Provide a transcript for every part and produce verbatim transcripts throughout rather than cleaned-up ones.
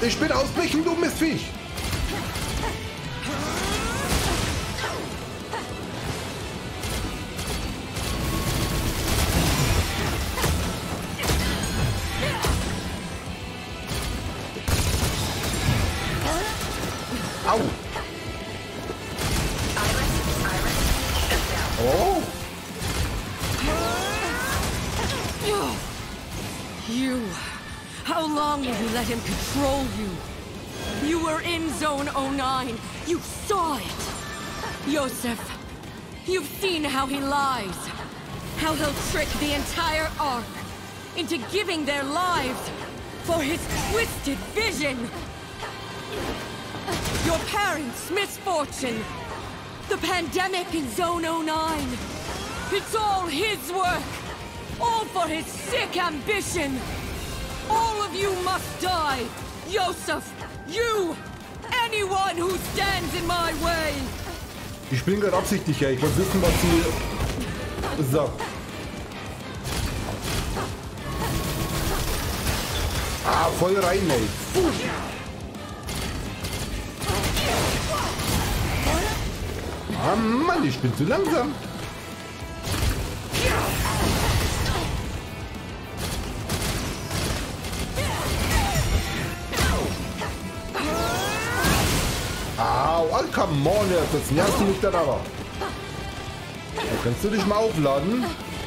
Ich bin ausbrechen, du Mistviech. Au. Oh. You. How long will you let him control you? You were in Zone oh nine. You saw it. Yosef, you've seen how he lies. How he'll trick the entire Ark into giving their lives for his twisted vision. Your parents' misfortune. The pandemic in Zone oh nine. It's all his work. All for his sick ambition. All of you must die. Yosef, you, anyone who stands in my way. Ich bin gerade absichtlich, ja. Ich wollte wissen, was sie sagt. Ah, voll rein, ey. Puh. Ah, Mann, ich bin zu langsam. Au, oh, come on, jetzt nervst du mich dann aber. Da kannst du dich mal aufladen.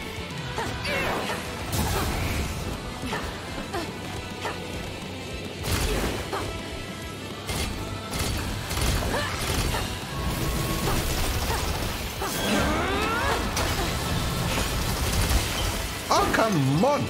Oh, come on.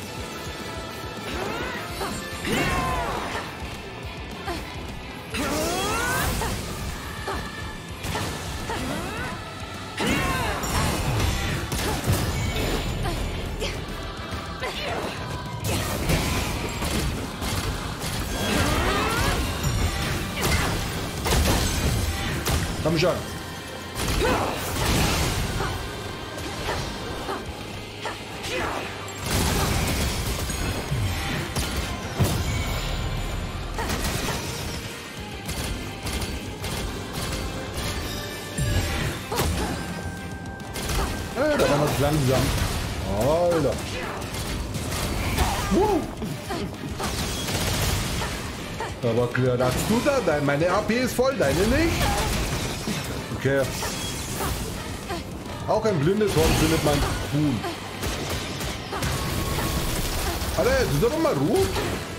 Komm schon. Äh, da waren wir langsam. Alter. Woo. Aber klar, das du da? Dein, meine A P ist voll, deine nicht? Okay. Auch ein blindes Horn findet man Huhn. Alter, jetzt ist doch mal Ruhe.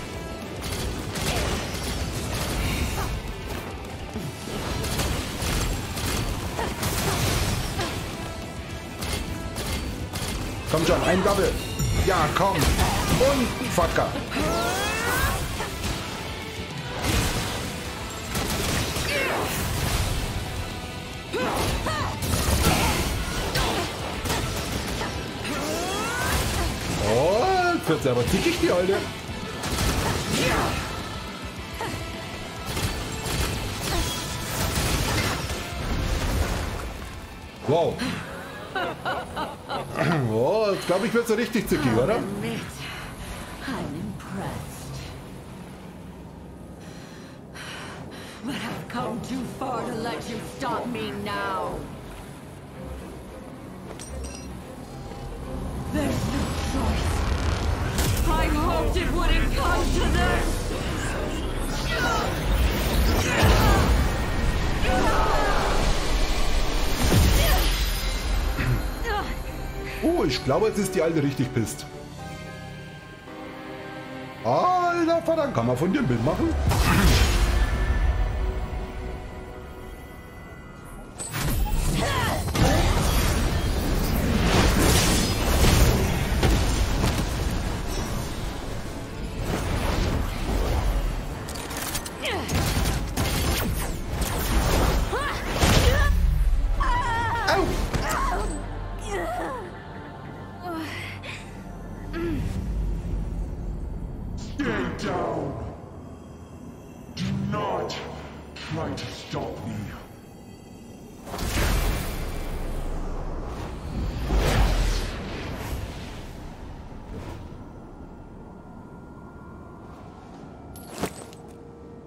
Komm schon, ein Double. Ja, komm. Und Facker. Oh, jetzt wird's aber zickig, die Alte. Wow. Oh, jetzt glaube ich, wird's so richtig zickig, oder? I'm impressed. But I've come too far to let you stop me now. There's no choice. I hoped it wouldn't come to this. Oh, ich glaube, jetzt ist die Alte richtig pisst. Alter Vater, kann man von dir ein Bild machen?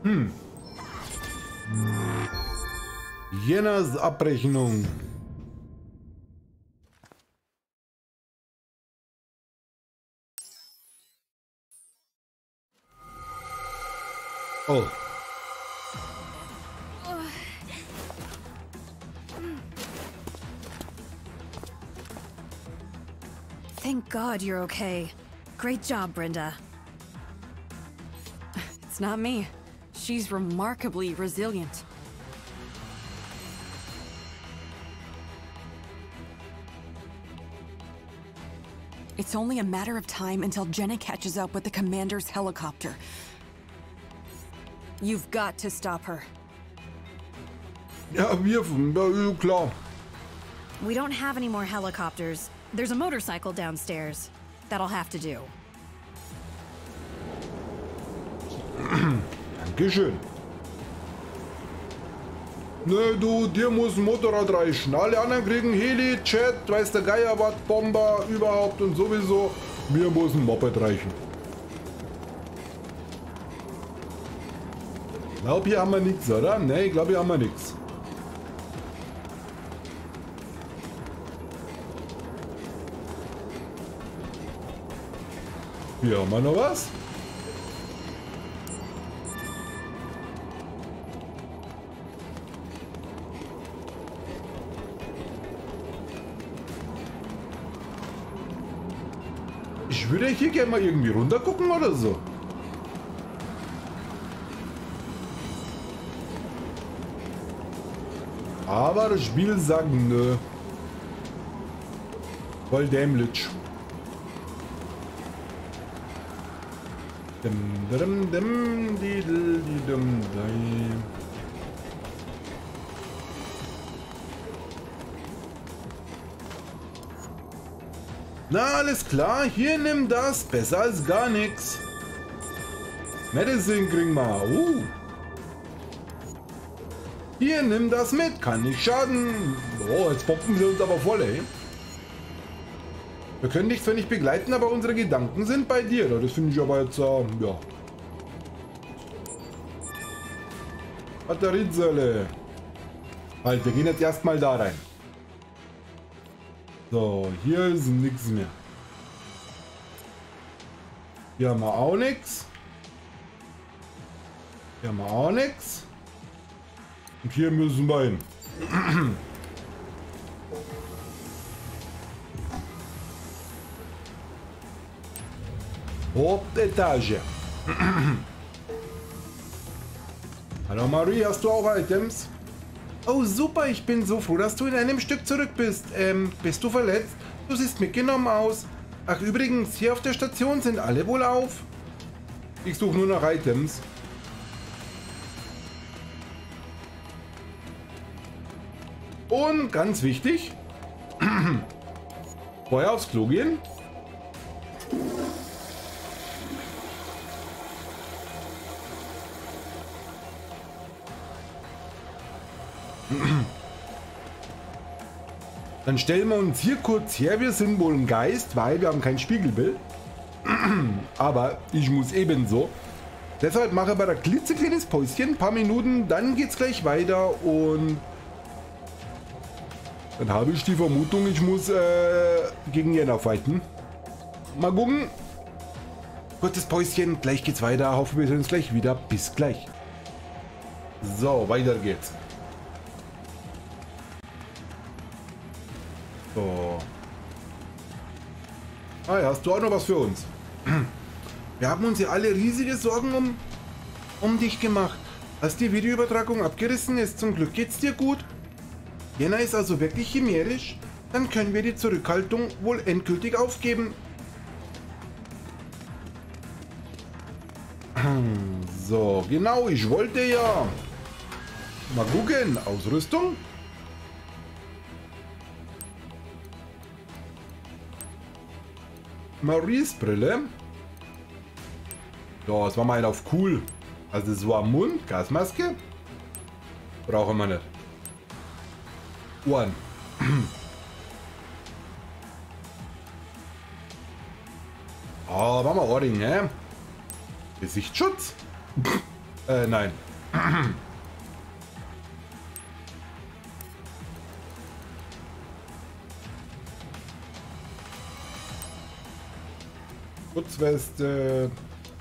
Hm. Jenas Abrechnung. Oh. Thank God you're okay. Great job, Brenda. It's not me. She's remarkably resilient. It's only a matter of time until Jenna catches up with the commander's helicopter. You've got to stop her. Ja, wir, ja, klar. We don't have any more helicopters. There's a motorcycle downstairs. That'll have to do. Dankeschön. Ne, du, dir muss ein Motorrad reichen. Alle anderen kriegen Heli, Jet, weiß der Geier was, Bomber, überhaupt und sowieso. Mir muss ein Moped reichen. Ich glaube, hier haben wir nichts, oder? Ne, ich glaube, hier haben wir nichts. Hier haben wir noch was. Ich würde hier gerne mal irgendwie runter gucken oder so. Aber das Spiel sagt nö. Voll dämlich. Dim, dim, dim, didel, didum, dai. Na, alles klar, hier nimm das. Besser als gar nichts. Medicine kriegen wir. Uh. Hier, nimm das mit. Kann nicht schaden. Oh, jetzt poppen sie uns aber voll, ey. Wir können dich zwar nicht begleiten, aber unsere Gedanken sind bei dir. Das finde ich aber jetzt, äh, ja. Batteriezelle. Halt, wir gehen jetzt erstmal da rein. So, hier ist nichts mehr. Hier haben wir auch nichts. Hier haben wir auch nichts. Und hier müssen wir hin. Hauptetage. Hallo Marie, hast du auch Items? Oh super, ich bin so froh, dass du in einem Stück zurück bist. Ähm, bist du verletzt? Du siehst mitgenommen aus. Ach übrigens, hier auf der Station sind alle wohl auf. Ich suche nur nach Items. Und ganz wichtig, vorher aufs Klo gehen. Dann stellen wir uns hier kurz her, wir sind wohl ein Geist, weil wir haben kein Spiegelbild. Aber ich muss ebenso. Deshalb mache ich bei der klitzekleines Päuschen, ein paar Minuten, dann geht's gleich weiter und dann habe ich die Vermutung, ich muss äh, gegen Jenna fighten. Mal gucken. Kurzes Päuschen, gleich geht's weiter. Hoffe, wir sehen uns gleich wieder. Bis gleich. So, weiter geht's. So. Ah ja, hast du auch noch was für uns? Wir haben uns ja alle riesige Sorgen um, um dich gemacht. Als die Videoübertragung abgerissen ist, zum Glück geht's dir gut. Jenna ist also wirklich chimärisch? Dann können wir die Zurückhaltung wohl endgültig aufgeben. So, genau, ich wollte ja mal gucken. Ausrüstung. Maries Brille. So, das war mal auf cool. Also das war Mund, Gasmaske. Brauchen wir nicht. Ohren. Oh, machen wir Ohrring, ne? Gesichtsschutz. Äh, nein. Schutzweste.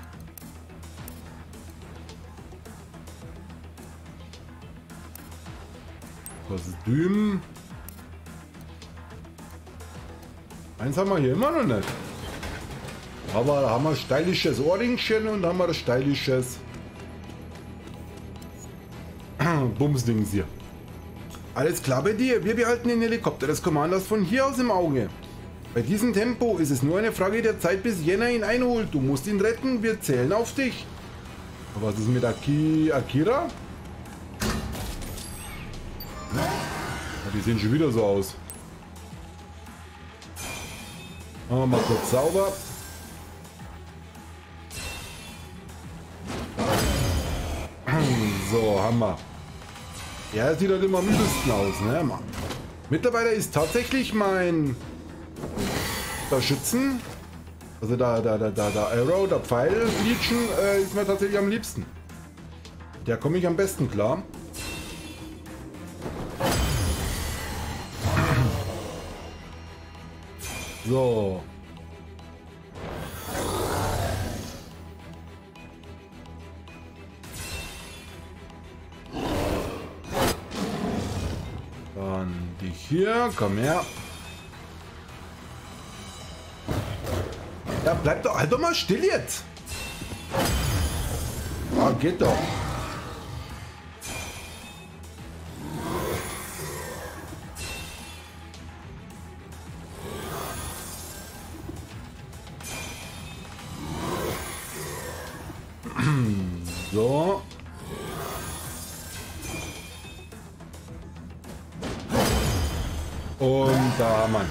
Kostüm. Eins haben wir hier immer noch nicht. Aber da haben wir stylisches Ohrringchen und haben wir das stylisches Bumsdings hier. Alles klar bei dir. Wir behalten den Helikopter des Commanders von hier aus im Auge. Bei diesem Tempo ist es nur eine Frage der Zeit, bis Jenna ihn einholt. Du musst ihn retten. Wir zählen auf dich. Aber was ist mit Aki Akira? Ja, die sehen schon wieder so aus. Machen wir mal kurz sauber. So, haben wir. Ja, sieht halt immer am übelsten aus, ne? Mittlerweile ist tatsächlich mein der Schützen, also da, da, da, da, da Arrow, der Pfeil, Legion, äh, ist mir tatsächlich am liebsten. Der komme ich am besten klar. So. Dann dich hier, komm her. Ja, bleib doch, halt doch mal still jetzt. Ah, geht doch. So. Und da, Mann.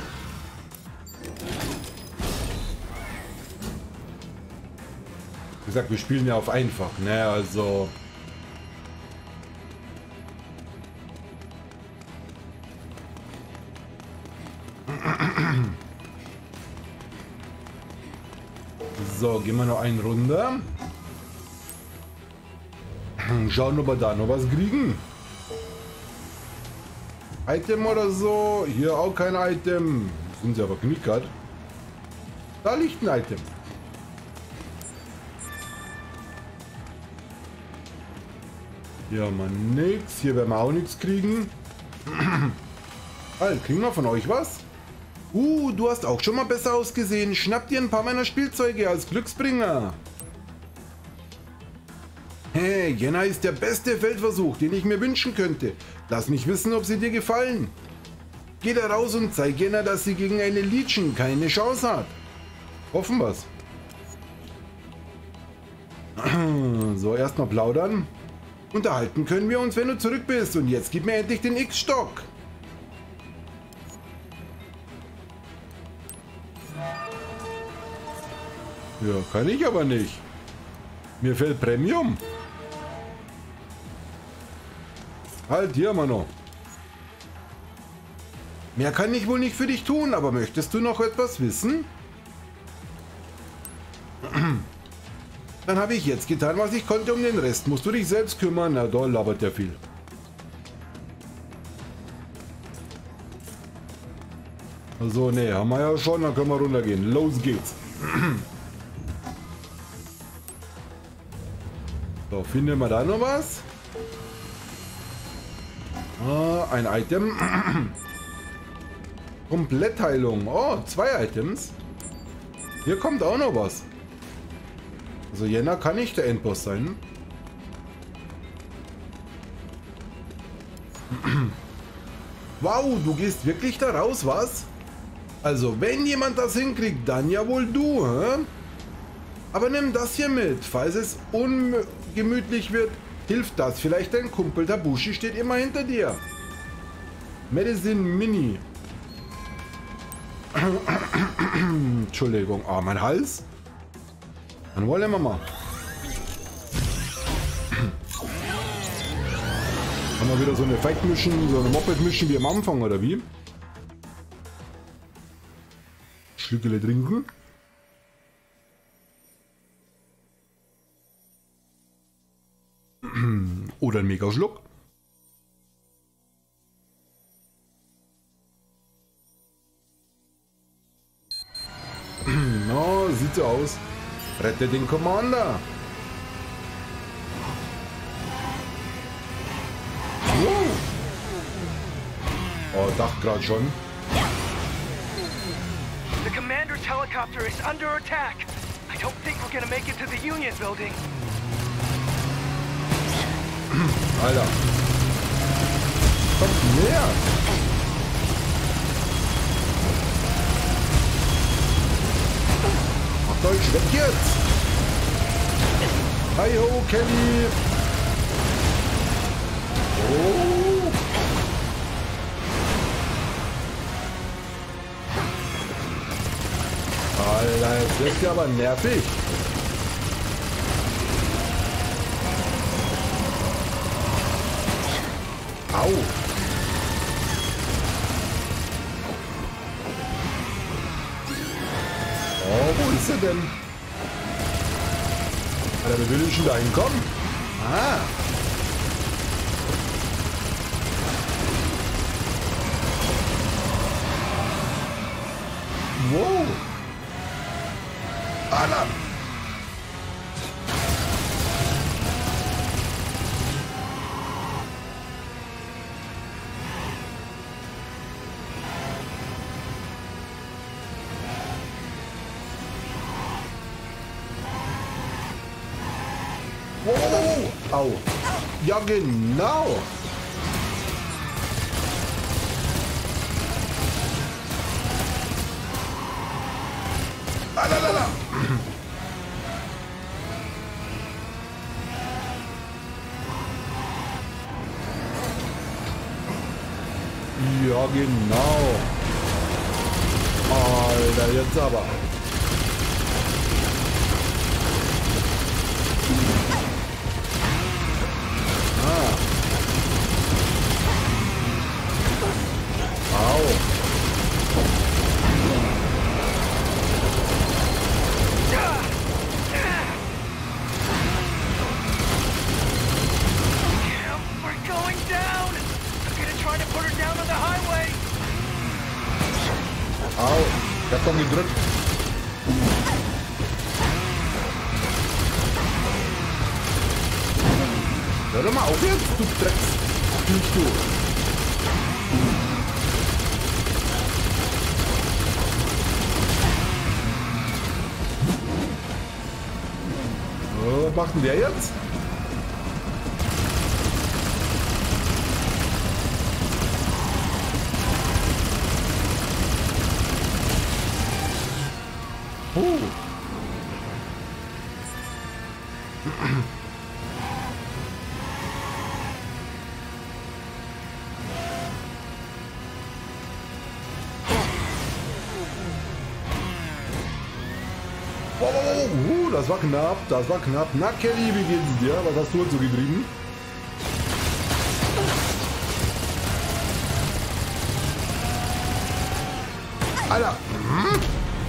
Wie gesagt, wir spielen ja auf einfach, ne? Also. So, gehen wir noch eine Runde. Schauen, ob wir da noch was kriegen. Item oder so. Hier auch kein Item. Sind sie aber knickert. Da liegt ein Item. Hier haben wir nichts. Hier werden wir auch nichts kriegen. Halt, kriegen wir von euch was? Uh, du hast auch schon mal besser ausgesehen. Schnapp dir ein paar meiner Spielzeuge als Glücksbringer. Hey, Jenna ist der beste Feldversuch, den ich mir wünschen könnte. Lass mich wissen, ob sie dir gefallen. Geh da raus und zeig Jenna, dass sie gegen eine Legion keine Chance hat. Hoffen wir's. So, erstmal plaudern. Unterhalten können wir uns, wenn du zurück bist. Und jetzt gib mir endlich den X-Stock. Ja, kann ich aber nicht. Mir fehlt Premium. Halt, hier haben wir noch. Mehr kann ich wohl nicht für dich tun, aber möchtest du noch etwas wissen? Dann habe ich jetzt getan, was ich konnte, um den Rest musst du dich selbst kümmern. Na doll, labert der viel. Also, ne, haben wir ja schon, dann können wir runtergehen. Los geht's. So, finden wir da noch was? Ah, ein Item. Komplettheilung. Oh, zwei Items. Hier kommt auch noch was. Also Jenna kann nicht der Endboss sein. Wow, du gehst wirklich da raus, was? Also, wenn jemand das hinkriegt, dann ja wohl du, hä? Aber nimm das hier mit. Falls es ungemütlich wird, hilft das. Vielleicht dein Kumpel Tabushi steht immer hinter dir. Medicine Mini. Entschuldigung. Ah, mein Hals. Dann wollen wir mal. Haben wir wieder so eine Fight Mission, so eine Moped Mission wie am Anfang, oder wie? Schlückele trinken. Oder ein Megaschluck. No, sieht so aus. Rette den Commander. Wow. Oh, dachte gerade schon. The commander's helicopter is under attack. I don't think we're gonna make it to the Union building. Alter. Kommt näher. Macht euch weg jetzt. Hi ho, Kelly. Oh. Alter, das ist ja aber nervig. Au. Oh, wo ist er denn? Alter, wer will denn schon da hinkommen? Ah. Wow. Alter. Wow. Au. Ja, genau. Alalala. Ja, genau. Alter, jetzt aber. Ah. Au. We're going down. I'm gonna try to put her down on the highway. Au. Ich hab doch gedrückt. Hör doch mal auf jetzt, du Drecks. Nicht du. Was macht denn der jetzt? Oh. Wow, wow, wow. Uh, das war knapp, das war knapp. Na Kelly, wie geht's dir? Was hast du jetzt so getrieben? Alter! Hm?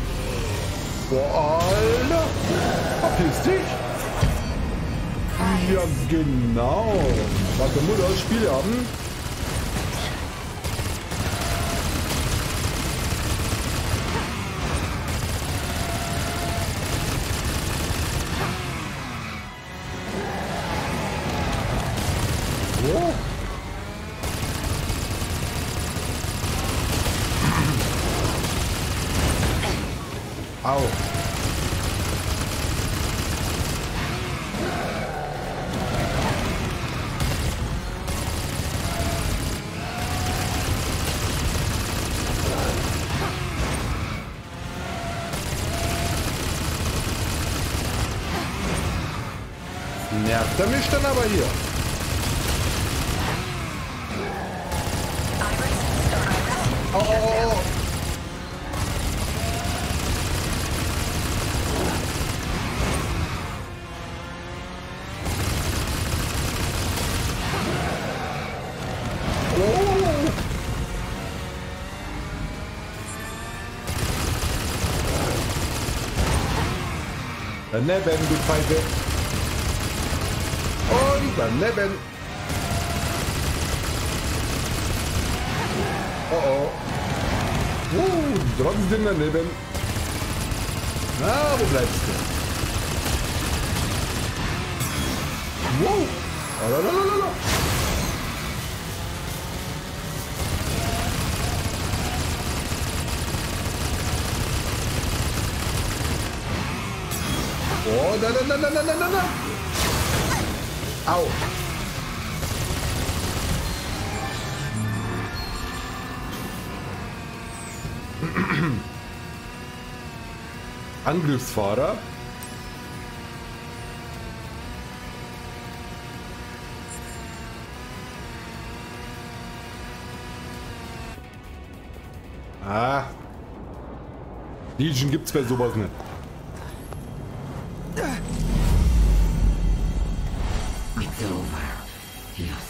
Boah, Alter! Verpiss dich! Ja, genau! Was der Mutter Spiel haben? Oh. Au. Nervt er mich dann aber hier? Oh, oh, oh. Daneben, du Pfeife. Und daneben. Oh, trotzdem daneben. Na, wo bleibst du? Wow. Lalalala. Oh, da, da, da, da, da, da, da. Au. Angriffsfahrer. Ah. Legion gibt's bei sowas nicht. It's over. Yes.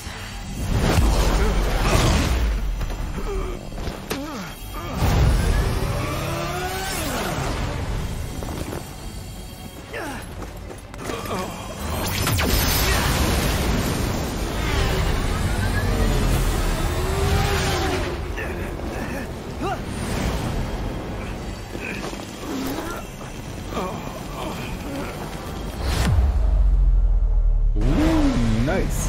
Nice.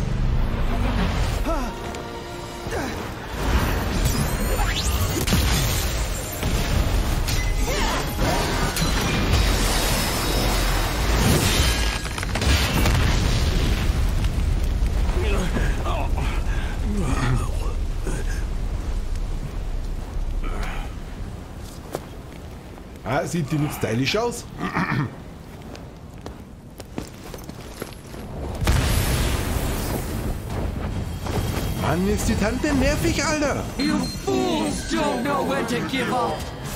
Ah, sieht die nicht stylisch aus? Mann, ist die Tante nervig, Alter. You fools don't know when to give up.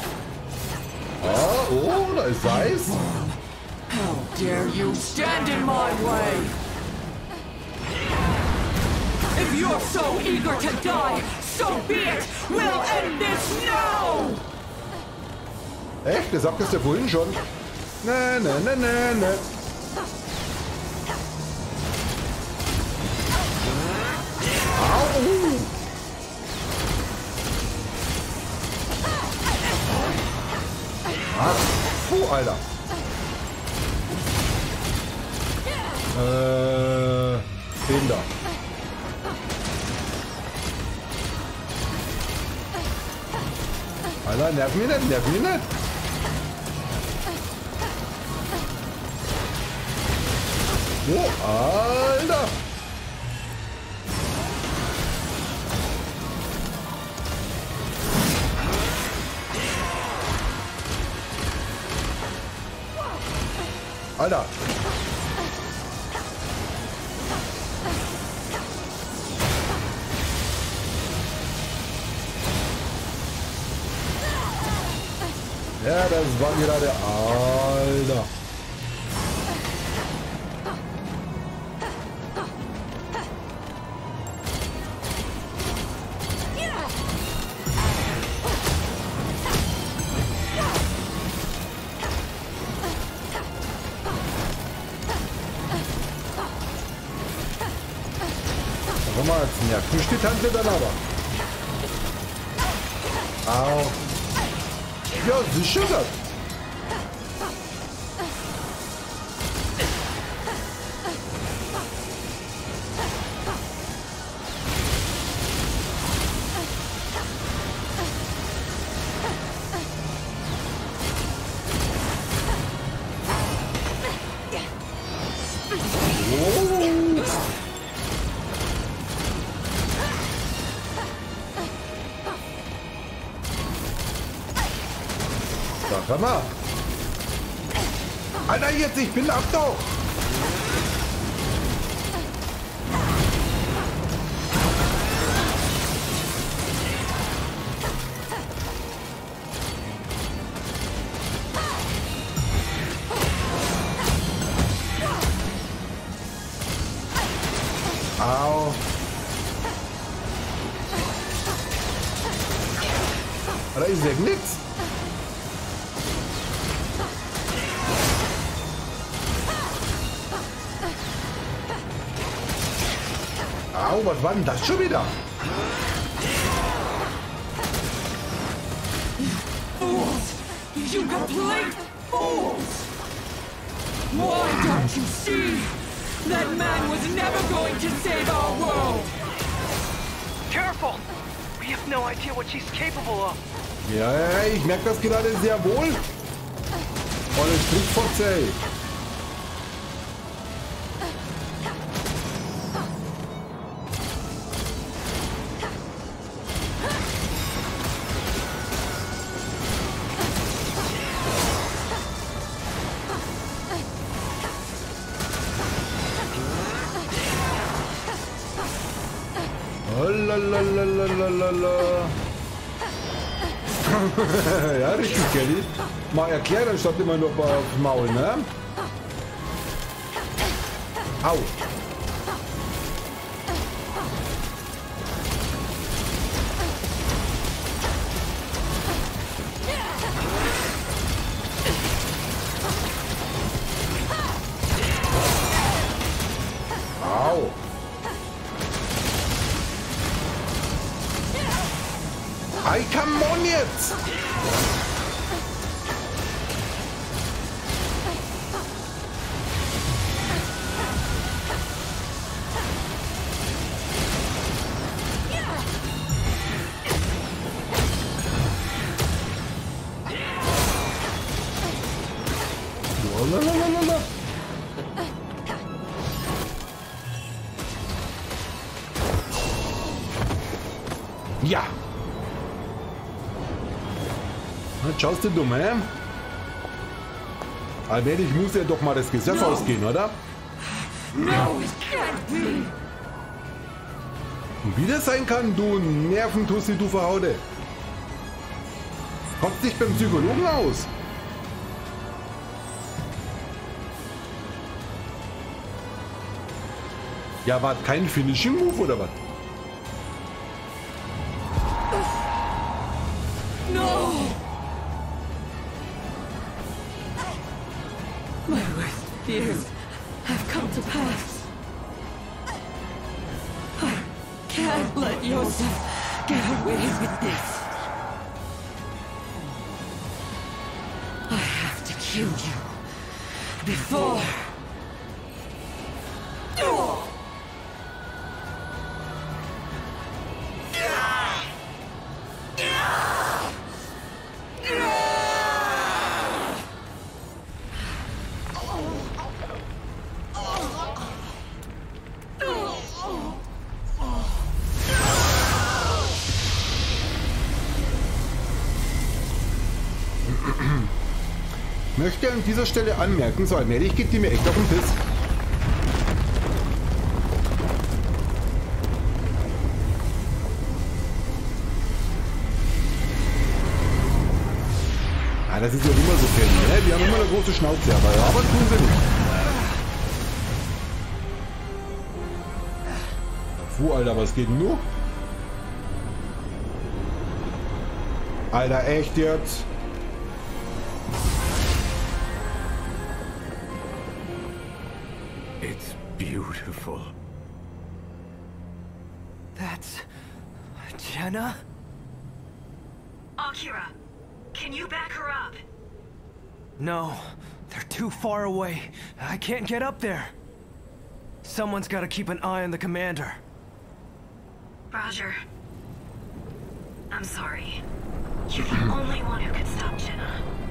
Ah, oh, da ist Eis. How dare you stand in my way? If you're so eager to die, so be it. We'll end this now. Echt? Der sagt das ja vorhin schon. Na, na, na, na, na. Au! Ah, puh, Alter. Äh, den da. Alter, nerv mich nicht, nerv mich nicht. Oh, Alter. Alter. Ja, das war gerade Alter. Guck mal, jetzt nervt mich die Tante dann aber. Au. Ja, sicher das. Sag mal. Alter, jetzt, ich bin ab doch. Au. Alter, ich sag nix. Au, was war denn das schon wieder? You complete fools! Why don't you see? That man was never going to save our world! Careful! We have no idea what she's capable of. Ja, ja, ich merke das gerade sehr wohl. Volle Strickfotze, ey. Lalalala. Ja, richtig, Kelly. Mal erklären, statt immer nur aufs Maul, ne? Au. Au. Ei, come on jetzt! Lalalala. Ja! Schaust du dumm, hä? Allmählich muss ja doch mal das Gesetz no. ausgehen, oder? No, it can't be. Und wie das sein kann, du Nerventussi, du Verhaude. Kotzt dich beim Psychologen aus. Ja, war kein Finishing Move oder was? No! My worst fears have come to pass. I can't let Yosef get away with this. I have to kill you before... Möchte an dieser Stelle anmerken, so allmählich geht die mir echt auf den Piss. Ah, das ist ja immer so kennen, ne? Die haben immer eine große Schnauze, aber, aber tun sie nicht. Puh, Alter, was geht denn nur? Alter, echt jetzt? Beautiful. That's... Jenna? Akira, can you back her up? No, they're too far away. I can't get up there. Someone's got to keep an eye on the commander. Roger. I'm sorry. You're the only one who could stop Jenna.